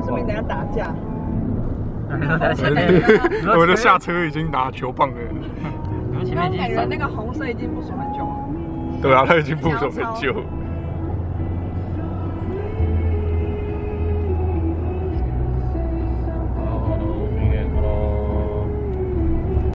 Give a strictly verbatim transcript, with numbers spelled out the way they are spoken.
说明等下打架。 我们的下车已经拿球棒了。 你们前面已经感觉那个红色已经部署很久了。 对啊，他已经部署很久。